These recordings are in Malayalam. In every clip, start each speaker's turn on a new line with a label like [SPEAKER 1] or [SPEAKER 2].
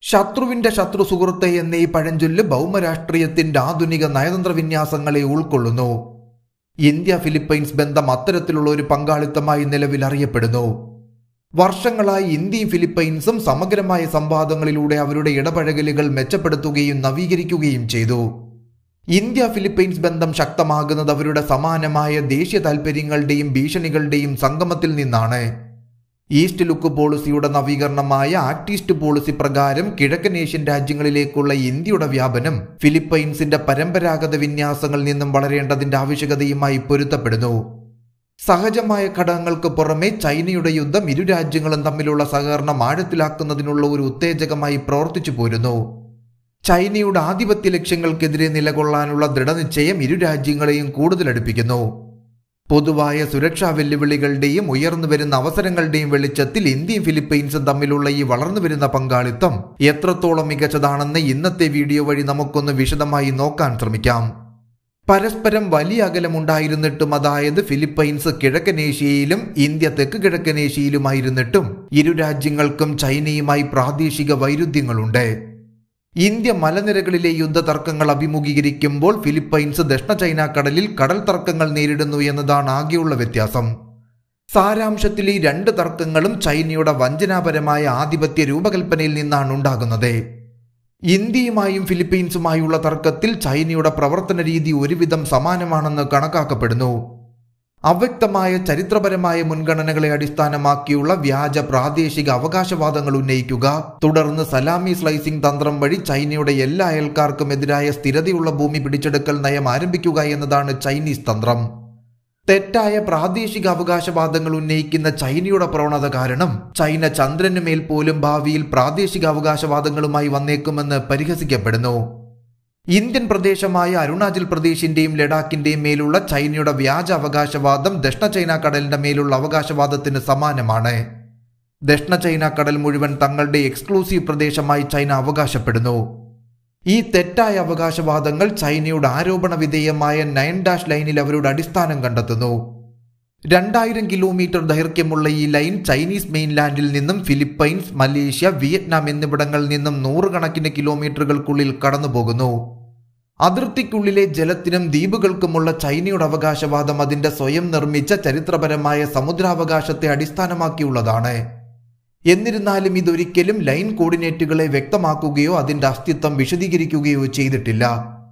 [SPEAKER 1] ശത്രുവിന്റെ ശത്രു സുഹൃത്തെ എന്ന ഈ പഴഞ്ചൊല്ല് ഭൗമരാഷ്ട്രീയത്തിന്റെ ആധുനിക നയതന്ത്ര വിന്യാസങ്ങളെ ഉൾക്കൊള്ളുന്നു. ഇന്ത്യ ഫിലിപ്പൈൻസ് ബന്ധം അത്തരത്തിലുള്ള ഒരു പങ്കാളിത്തമായി നിലവിൽ അറിയപ്പെടുന്നു. വർഷങ്ങളായി ഇന്ത്യയും ഫിലിപ്പൈൻസും സമഗ്രമായ സംവാദങ്ങളിലൂടെ അവരുടെ ഇടപഴകലുകൾ മെച്ചപ്പെടുത്തുകയും നവീകരിക്കുകയും ചെയ്തു. ഇന്ത്യ ഫിലിപ്പൈൻസ് ബന്ധം ശക്തമാകുന്നത് അവരുടെ സമാനമായ ദേശീയ താൽപര്യങ്ങളുടെയും ഭീഷണികളുടെയും സംഗമത്തിൽ നിന്നാണ്. ഈസ്റ്റ് ലുക്ക് പോളിസിയുടെ നവീകരണമായ ആക്ട് ഈസ്റ്റ് പോളിസി പ്രകാരം കിഴക്കൻ ഏഷ്യൻ രാജ്യങ്ങളിലേക്കുള്ള ഇന്ത്യയുടെ വ്യാപനം ഫിലിപ്പൈൻസിന്റെ പരമ്പരാഗത വിന്യാസങ്ങളിൽ നിന്നും വളരേണ്ടതിന്റെ ആവശ്യകതയുമായി പൊരുത്തപ്പെടുന്നു. സഹജമായ ഘടകങ്ങൾക്ക് പുറമെ ചൈനയുടെ യുദ്ധം ഇരു രാജ്യങ്ങളും തമ്മിലുള്ള സഹകരണം ആഴത്തിലാക്കുന്നതിനുള്ള ഒരു ഉത്തേജകമായി പ്രവർത്തിച്ചു പോരുന്നു. ചൈനയുടെ ആധിപത്യ ലക്ഷ്യങ്ങൾക്കെതിരെ നിലകൊള്ളാനുള്ള ദൃഢനിശ്ചയം ഇരു രാജ്യങ്ങളെയും കൂടുതൽ അടുപ്പിക്കുന്നു. പൊതുവായ സുരക്ഷാ വെല്ലുവിളികളുടെയും ഉയർന്നുവരുന്ന അവസരങ്ങളുടെയും വെളിച്ചത്തിൽ ഇന്ത്യയും ഫിലിപ്പൈൻസും തമ്മിലുള്ള ഈ വളർന്നുവരുന്ന പങ്കാളിത്തം എത്രത്തോളം മികച്ചതാണെന്ന് ഇന്നത്തെ വീഡിയോ വഴി നമുക്കൊന്ന് വിശദമായി നോക്കാൻ ശ്രമിക്കാം. പരസ്പരം വലിയ അകലമുണ്ടായിരുന്നിട്ടും, അതായത് ഫിലിപ്പൈൻസ് കിഴക്കൻ ഏഷ്യയിലും ഇന്ത്യ തെക്ക് കിഴക്കൻ ഏഷ്യയിലുമായിരുന്നിട്ടും ഇരു രാജ്യങ്ങൾക്കും ചൈനയുമായി പ്രാദേശിക വൈരുദ്ധ്യങ്ങളുണ്ട്. ഇന്ത്യ മലനിരകളിലെ യുദ്ധതർക്കങ്ങൾ അഭിമുഖീകരിക്കുമ്പോൾ ഫിലിപ്പൈൻസ് ദക്ഷിണ ചൈന കടലിൽ കടൽ തർക്കങ്ങൾ നേരിടുന്നു എന്നതാണ് ആകെയുള്ള വ്യത്യാസം. സാരാംശത്തിൽ ഈ രണ്ട് തർക്കങ്ങളും ചൈനയുടെ വഞ്ചനാപരമായ ആധിപത്യ രൂപകൽപ്പനയിൽ നിന്നാണ് ഉണ്ടാകുന്നത്. ഇന്ത്യയുമായും ഫിലിപ്പൈൻസുമായുള്ള തർക്കത്തിൽ ചൈനയുടെ പ്രവർത്തന രീതി ഒരുവിധം സമാനമാണെന്ന് കണക്കാക്കപ്പെടുന്നു. അവ്യക്തമായ ചരിത്രപരമായ മുൻഗണനകളെ അടിസ്ഥാനമാക്കിയുള്ള വ്യാജ പ്രാദേശിക അവകാശവാദങ്ങൾ ഉന്നയിക്കുക, തുടർന്ന് സലാമി സ്ലൈസിംഗ് തന്ത്രം വഴി ചൈനയുടെ എല്ലാ അയൽക്കാർക്കും എതിരായ സ്ഥിരതയുള്ള ഭൂമി പിടിച്ചെടുക്കൽ നയം ആരംഭിക്കുക എന്നതാണ് ചൈനീസ് തന്ത്രം. തെറ്റായ പ്രാദേശിക അവകാശവാദങ്ങൾ ഉന്നയിക്കുന്ന ചൈനയുടെ പ്രവണത കാരണം ചൈന ചന്ദ്രന് മേൽ പോലും ഭാവിയിൽ പ്രാദേശിക അവകാശവാദങ്ങളുമായി വന്നേക്കുമെന്ന് പരിഹസിക്കപ്പെടുന്നു. ഇന്ത്യൻ പ്രദേശമായ അരുണാചൽ പ്രദേശിന്റെയും ലഡാക്കിന്റെയും മേലുള്ള ചൈനയുടെ വ്യാജ അവകാശവാദം ദക്ഷിണ ചൈന കടലിന്റെ മേലുള്ള അവകാശവാദത്തിന് സമാനമാണ്. ദക്ഷിണ ചൈന കടൽ മുഴുവൻ തങ്ങളുടെ എക്സ്ക്ലൂസീവ് പ്രദേശമായി ചൈന അവകാശപ്പെടുന്നു. ഈ തെറ്റായ അവകാശവാദങ്ങൾ ചൈനയുടെ ആരോപണ വിധേയമായ 9 ലൈനിൽ അവരുടെ അടിസ്ഥാനം കണ്ടെത്തുന്നു. 2000 കിലോമീറ്റർ ദൈർഘ്യമുള്ള ഈ ലൈൻ ചൈനീസ് മെയിൻലാൻഡിൽ നിന്നും ഫിലിപ്പൈൻസ്, മലേഷ്യ, വിയറ്റ്നാം എന്നിവിടങ്ങളിൽ നിന്നും നൂറുകണക്കിന് കിലോമീറ്ററുകൾക്കുള്ളിൽ കടന്നുപോകുന്നു. അതിർത്തിക്കുള്ളിലെ ജലത്തിനും ദ്വീപുകൾക്കുമുള്ള ചൈനയുടെ അവകാശവാദം അതിന്റെ സ്വയം നിർമ്മിച്ച ചരിത്രപരമായ സമുദ്രാവകാശത്തെ അടിസ്ഥാനമാക്കിയുള്ളതാണ്. എന്നിരുന്നാലും ഇതൊരിക്കലും ലൈൻ കോർഡിനേറ്റുകളെ വ്യക്തമാക്കുകയോ അതിന്റെ അസ്തിത്വം വിശദീകരിക്കുകയോ ചെയ്തിട്ടില്ല.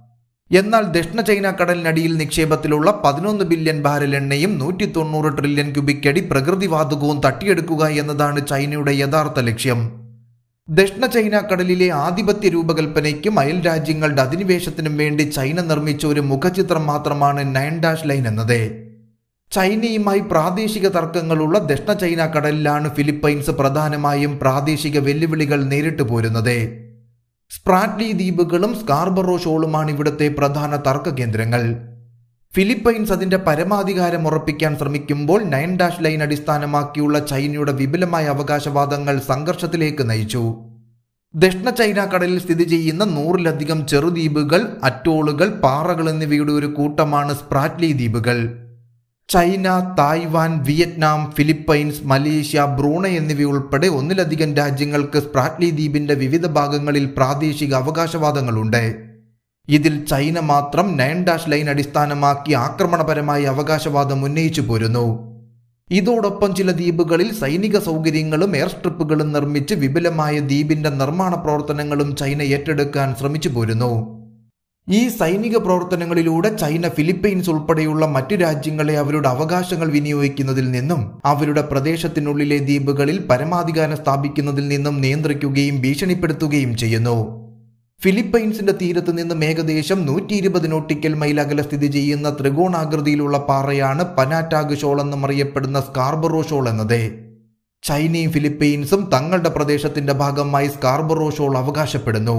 [SPEAKER 1] എന്നാൽ ദക്ഷിണ ചൈന കടലിനടിയിൽ നിക്ഷേപത്തിലുള്ള 11 ബില്യൺ ബാരൽ എണ്ണയും 190 ട്രില്യൺ ക്യൂബിക് അടി പ്രകൃതിവാതകവും തട്ടിയെടുക്കുക എന്നതാണ് ചൈനയുടെ യഥാർത്ഥ ലക്ഷ്യം. ദക്ഷിണ ചൈന കടലിലെ ആധിപത്യ രൂപകൽപ്പനയ്ക്കും അയൽ രാജ്യങ്ങളുടെ അധിനിവേശത്തിനും വേണ്ടി ചൈന നിർമ്മിച്ച ഒരു മുഖചിത്രം മാത്രമാണ് 9 ലൈൻ എന്നത്. ചൈനയുമായി പ്രാദേശിക തർക്കങ്ങളുള്ള ദക്ഷിണ ചൈന കടലിലാണ് ഫിലിപ്പൈൻസ് പ്രധാനമായും പ്രാദേശിക വെല്ലുവിളികൾ നേരിട്ടു പോരുന്നത്. സ്പ്രാറ്റ്ലി ദ്വീപുകളും സ്കാർബറോ ഷോളുമാണ് ഇവിടുത്തെ പ്രധാന തർക്ക കേന്ദ്രങ്ങൾ. ഫിലിപ്പൈൻസ് അതിന്റെ പരമാധികാരം ഉറപ്പിക്കാൻ ശ്രമിക്കുമ്പോൾ 9 ലൈൻ അടിസ്ഥാനമാക്കിയുള്ള ചൈനയുടെ വിപുലമായ അവകാശവാദങ്ങൾ സംഘർഷത്തിലേക്ക് നയിച്ചു. ദക്ഷിണ ചൈന കടലിൽ സ്ഥിതി ചെയ്യുന്ന 100-ലധികം ചെറുദ്വീപുകൾ, അറ്റോളുകൾ, പാറകൾ എന്നിവയുടെ ഒരു കൂട്ടമാണ് സ്പ്രാറ്റ്ലി ദ്വീപുകൾ. China, Taiwan, Vietnam, Philippines, Malaysia, Brunei എന്നിവയുൾപ്പെടെ 1-ലധികം രാജ്യങ്ങൾക്ക് സ്പ്രാറ്റ്ലി ദ്വീപിന്റെ വിവിധ ഭാഗങ്ങളിൽ പ്രാദേശിക അവകാശവാദങ്ങളുണ്ട്. ഇതിൽ ചൈന മാത്രം 9 ലൈൻ അടിസ്ഥാനമാക്കി ആക്രമണപരമായ അവകാശവാദം ഉന്നയിച്ചു പോരുന്നു. ഇതോടൊപ്പം ചില ദ്വീപുകളിൽ സൈനിക സൗകര്യങ്ങളും എയർ സ്ട്രിപ്പുകളും നിർമ്മിച്ച് വിപുലമായ ദ്വീപിന്റെ നിർമ്മാണ പ്രവർത്തനങ്ങളും ചൈന ഏറ്റെടുക്കാൻ ശ്രമിച്ചു പോരുന്നു. ഈ സൈനിക പ്രവർത്തനങ്ങളിലൂടെ ചൈന ഫിലിപ്പൈൻസ് ഉൾപ്പെടെയുള്ള മറ്റു രാജ്യങ്ങളെ അവരുടെ അവകാശങ്ങൾ വിനിയോഗിക്കുന്നതിൽ നിന്നും അവരുടെ പ്രദേശത്തിനുള്ളിലെ ദ്വീപുകളിൽ പരമാധികാരം സ്ഥാപിക്കുന്നതിൽ നിന്നും നിയന്ത്രിക്കുകയും ഭീഷണിപ്പെടുത്തുകയും ചെയ്യുന്നു. ഫിലിപ്പൈൻസിന്റെ തീരത്ത് നിന്നും ഏകദേശം 120 നോട്ടിക്കൽ മൈൽ അകലെ സ്ഥിതി ചെയ്യുന്ന ത്രികോണാകൃതിയിലുള്ള പാറയാണ് പനാറ്റാഗ് ഷോൾ എന്നും അറിയപ്പെടുന്ന സ്കാർബറോ ഷോൾ എന്നത്. ചൈനയും ഫിലിപ്പൈൻസും തങ്ങളുടെ പ്രദേശത്തിന്റെ ഭാഗമായി സ്കാർബറോ ഷോൾ അവകാശപ്പെടുന്നു.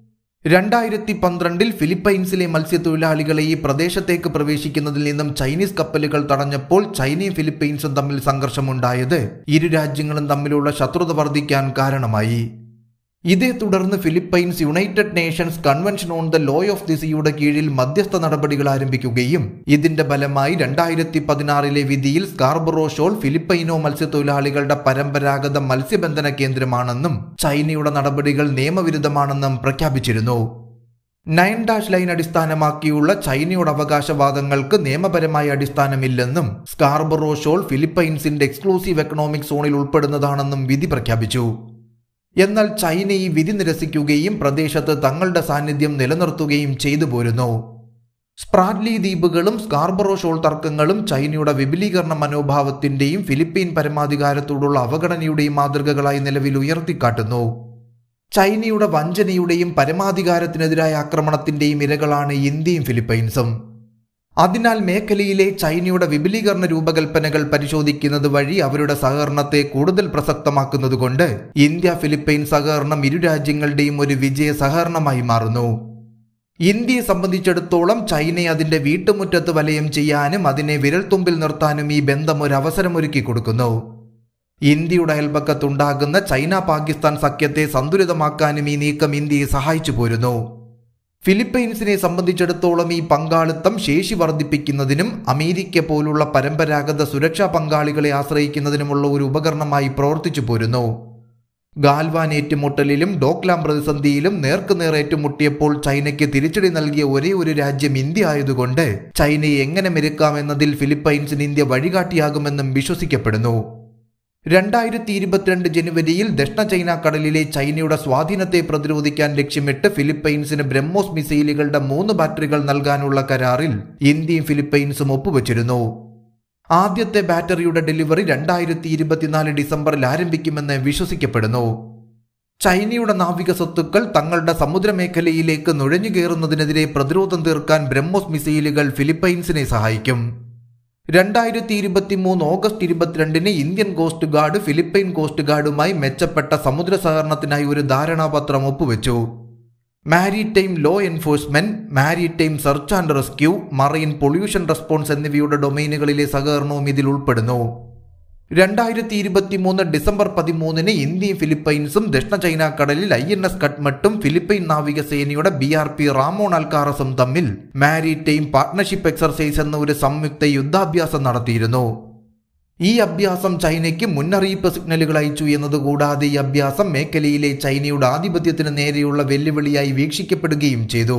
[SPEAKER 1] 2012 ഫിലിപ്പൈൻസിലെ മത്സ്യത്തൊഴിലാളികളെ ഈ പ്രദേശത്തേക്ക് പ്രവേശിക്കുന്നതിൽ നിന്നും ചൈനീസ് കപ്പലുകൾ തടഞ്ഞപ്പോൾ ചൈനയും ഫിലിപ്പൈൻസും തമ്മിൽ സംഘർഷമുണ്ടായത് ഇരു രാജ്യങ്ങളും തമ്മിലുള്ള ശത്രുത വർദ്ധിക്കാൻ കാരണമായി. ഇതേ തുടർന്ന് Philippines United Nations Convention on the law of the സീയുടെ കീഴിൽ മധ്യസ്ഥ നടപടികൾ ആരംഭിക്കുകയും ഇതിന്റെ ഫലമായി 2016 വിധിയിൽ സ്കാർബറോ ഷോൾ ഫിലിപ്പൈനോ മത്സ്യത്തൊഴിലാളികളുടെ പരമ്പരാഗത മത്സ്യബന്ധന കേന്ദ്രമാണെന്നും ചൈനയുടെ നടപടികൾ നിയമവിരുദ്ധമാണെന്നും പ്രഖ്യാപിച്ചിരുന്നു. 9 ലൈൻ അടിസ്ഥാനമാക്കിയുള്ള ചൈനയുടെ അവകാശവാദങ്ങൾക്ക് നിയമപരമായ അടിസ്ഥാനമില്ലെന്നും സ്കാർബറോ ഷോൾ ഫിലിപ്പൈൻസിന്റെ എക്സ്ക്ലൂസീവ് എക്കണോമിക് സോണിൽ ഉൾപ്പെടുന്നതാണെന്നും വിധി പ്രഖ്യാപിച്ചു. എന്നാൽ ചൈന ഈ വിധി നിരസിക്കുകയും പ്രദേശത്ത് തങ്ങളുടെ സാന്നിധ്യം നിലനിർത്തുകയും ചെയ്തു പോരുന്നു. സ്പ്രാറ്റ്ലി ദ്വീപുകളും സ്കാർബറോ ഷോൾ തർക്കങ്ങളും ചൈനയുടെ വിപുലീകരണ മനോഭാവത്തിന്റെയും ഫിലിപ്പീൻ പരമാധികാരത്തോടുള്ള അവഗണനയുടെയും മാതൃകകളായി നിലവിൽ ഉയർത്തിക്കാട്ടുന്നു. ചൈനയുടെ വഞ്ചനയുടെയും പരമാധികാരത്തിനെതിരായ ആക്രമണത്തിന്റെയും ഇരകളാണ് ഇന്ത്യയും ഫിലിപ്പൈൻസും. അതിനാൽ മേഖലയിലെ ചൈനയുടെ വിപുലീകരണ രൂപകൽപ്പനകൾ പരിശോധിക്കുന്നത് വഴി അവരുടെ സഹകരണത്തെ കൂടുതൽ പ്രസക്തമാക്കുന്നതുകൊണ്ട് ഇന്ത്യ ഫിലിപ്പൈൻ സഹകരണം ഇരു രാജ്യങ്ങളുടെയും ഒരു വിജയ സഹകരണമായി മാറുന്നു. ഇന്ത്യയെ സംബന്ധിച്ചിടത്തോളം ചൈനയെ അതിന്റെ വീട്ടുമുറ്റത്ത് വലയം ചെയ്യാനും അതിനെ വിരൽത്തുമ്പിൽ നിർത്താനും ഈ ബന്ധം ഒരു അവസരമൊരുക്കി കൊടുക്കുന്നു. ഇന്ത്യയുടെ അയൽപക്കത്തുണ്ടാകുന്ന ചൈന പാകിസ്ഥാൻ സഖ്യത്തെ സന്തുലിതമാക്കാനും ഈ നീക്കം ഇന്ത്യയെ സഹായിച്ചു പോരുന്നു. ഫിലിപ്പൈൻസിനെ സംബന്ധിച്ചിടത്തോളം ഈ പങ്കാളിത്തം ശേഷി വർദ്ധിപ്പിക്കുന്നതിനും അമേരിക്ക പോലുള്ള പരമ്പരാഗത സുരക്ഷാ പങ്കാളികളെ ആശ്രയിക്കുന്നതിനുമുള്ള ഒരു ഉപകരണമായി പ്രവർത്തിച്ചു പോരുന്നു. ഗാൽവാൻ ഏറ്റുമുട്ടലിലും ഡോക്ലാം പ്രതിസന്ധിയിലും നേർക്കുനേർ ഏറ്റുമുട്ടിയപ്പോൾ ചൈനയ്ക്ക് തിരിച്ചടി നൽകിയ ഒരേ ഒരു രാജ്യം ഇന്ത്യ ആയതുകൊണ്ട് ചൈനയെ എങ്ങനെ മെരുക്കാമെന്നതിൽ ഫിലിപ്പൈൻസിന് ഇന്ത്യ വഴികാട്ടിയാകുമെന്നും വിശ്വസിക്കപ്പെടുന്നു. 2022 ജനുവരിയിൽ ദക്ഷിണ ചൈന കടലിലെ ചൈനയുടെ സ്വാധീനത്തെ പ്രതിരോധിക്കാൻ ലക്ഷ്യമിട്ട് ഫിലിപ്പൈൻസിന് ബ്രഹ്മോസ് മിസൈലുകളുടെ 3 ബാറ്ററികൾ നൽകാനുള്ള കരാറിൽ ഇന്ത്യയും ഫിലിപ്പൈൻസും ഒപ്പുവച്ചിരുന്നു. ആദ്യത്തെ ബാറ്ററിയുടെ ഡെലിവറി 2024 ഡിസംബറിൽ ആരംഭിക്കുമെന്ന് വിശ്വസിക്കപ്പെടുന്നു. ചൈനയുടെ നാവിക സ്വത്തുക്കൾ തങ്ങളുടെ സമുദ്രമേഖലയിലേക്ക് നുഴഞ്ഞുകയറുന്നതിനെതിരെ പ്രതിരോധം തീർക്കാൻ ബ്രഹ്മോസ് മിസൈലുകൾ ഫിലിപ്പൈൻസിനെ സഹായിക്കും. 2023 August 22 Indian coast guard Philippine coast ഗാർഡുമായി മെച്ചപ്പെട്ട സമുദ്ര സഹകരണത്തിനായി ഒരു ധാരണാപത്രം ഒപ്പുവെച്ചു. Maritime law enforcement, maritime search and rescue, marine pollution response എന്നിവയുടെ ഡൊമൈനുകളിലെ സഹകരണവും ഇതിൽ ഉൾപ്പെടുന്നു. 2023 ഡിസംബർ 13 ഇന്ത്യയും ഫിലിപ്പൈൻസും ദക്ഷിണ ചൈന കടലിൽ INS കട്ട്മട്ടും ഫിലിപ്പൈൻ നാവികസേനയുടെ BRP റാമോൺ അൽക്കാറസും തമ്മിൽ മാരിടൈം പാർട്ട്ണർഷിപ്പ് എക്സർസൈസ് എന്ന ഒരു സംയുക്ത യുദ്ധാഭ്യാസം നടത്തിയിരുന്നു. ഈ അഭ്യാസം ചൈനയ്ക്ക് മുന്നറിയിപ്പ് സിഗ്നലുകൾ അയച്ചു എന്നതുകൂടാതെ ഈ അഭ്യാസം മേഖലയിലെ ചൈനയുടെ ആധിപത്യത്തിന് നേരെയുള്ള വെല്ലുവിളിയായി വീക്ഷിക്കപ്പെടുകയും ചെയ്തു.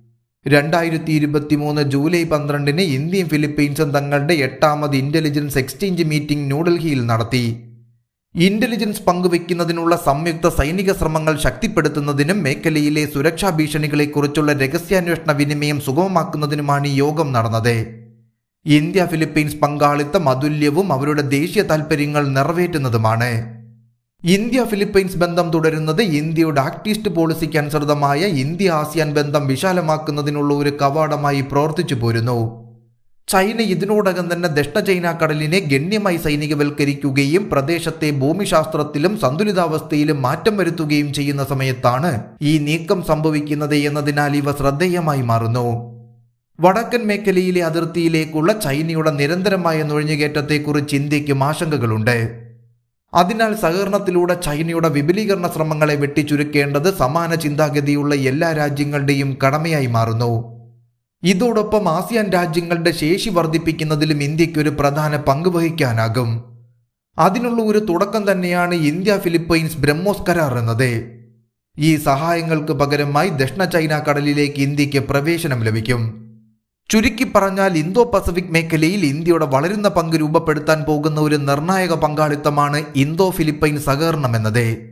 [SPEAKER 1] 2023 ജൂലൈ 12 ഇന്ത്യയും ഫിലിപ്പൈൻസും തങ്ങളുടെ 8ാമത് ഇന്റലിജൻസ് എക്സ്ചേഞ്ച് മീറ്റിംഗ് ന്യൂഡൽഹിയിൽ നടത്തി. ഇന്റലിജൻസ് പങ്കുവയ്ക്കുന്നതിനുള്ള സംയുക്ത സൈനിക ശ്രമങ്ങൾ ശക്തിപ്പെടുത്തുന്നതിനും മേഖലയിലെ സുരക്ഷാ ഭീഷണികളെക്കുറിച്ചുള്ള രഹസ്യാന്വേഷണ വിനിമയം സുഗമമാക്കുന്നതിനുമാണ് ഈ യോഗം നടന്നത്. ഇന്ത്യ ഫിലിപ്പൈൻസ് പങ്കാളിത്തം അതുല്യവും അവരുടെ ദേശീയ താൽപര്യങ്ങൾ നിറവേറ്റുന്നതുമാണ്. ഇന്ത്യ ഫിലിപ്പൈൻസ് ബന്ധം തുടരുന്നത് ഇന്ത്യയുടെ ആക്ട് ഈസ്റ്റ് പോളിസിക്ക് അനുസൃതമായ ഇന്ത്യ ആസിയാൻ ബന്ധം വിശാലമാക്കുന്നതിനുള്ള ഒരു കവാടമായി പ്രവർത്തിച്ചു പോരുന്നു. ചൈന ഇതിനോടകം തന്നെ ദക്ഷിണ ചൈന കടലിനെ ഗണ്യമായി സൈനികവൽക്കരിക്കുകയും പ്രദേശത്തെ ഭൂമിശാസ്ത്രത്തിലും സന്തുലിതാവസ്ഥയിലും മാറ്റം വരുത്തുകയും ചെയ്യുന്ന സമയത്താണ് ഈ നീക്കം സംഭവിക്കുന്നത് എന്നതിനാൽ ഇവ ശ്രദ്ധേയമായി മാറുന്നു. വടക്കൻ മേഖലയിലെ അതിർത്തിയിലേക്കുള്ള ചൈനയുടെ നിരന്തരമായ നുഴഞ്ഞുകയറ്റത്തെക്കുറിച്ച് ഇന്ത്യക്കും ആശങ്കകളുണ്ട്. അതിനാൽ സഹകരണത്തിലൂടെ ചൈനയുടെ വിപുലീകരണ ശ്രമങ്ങളെ വെട്ടിച്ചുരുക്കേണ്ടത് സമാന ചിന്താഗതിയുള്ള എല്ലാ രാജ്യങ്ങളുടെയും കടമയായി മാറുന്നു. ഇതോടൊപ്പം ആസിയാൻ രാജ്യങ്ങളുടെ ശേഷി വർദ്ധിപ്പിക്കുന്നതിലും ഇന്ത്യക്കൊരു പ്രധാന പങ്ക് വഹിക്കാനാകും. അതിനുള്ള ഒരു തുടക്കം തന്നെയാണ് ഇന്ത്യ ഫിലിപ്പൈൻസ് ബ്രഹ്മോസ് കരാർ എന്നത്. ഈ സഹായങ്ങൾക്ക് പകരമായി ദക്ഷിണ ചൈന കടലിലേക്ക് ഇന്ത്യക്ക് പ്രവേശനം ലഭിക്കും. ചുരുക്കി പറഞ്ഞാൽ ഇന്തോ പസഫിക് മേഖലയിൽ ഇന്ത്യയുടെ വളരുന്ന പങ്ക് രൂപപ്പെടുത്താൻ പോകുന്ന ഒരു നിർണായക പങ്കാളിത്തമാണ് ഇന്തോ ഫിലിപ്പൈൻ സഹകരണം എന്നത്.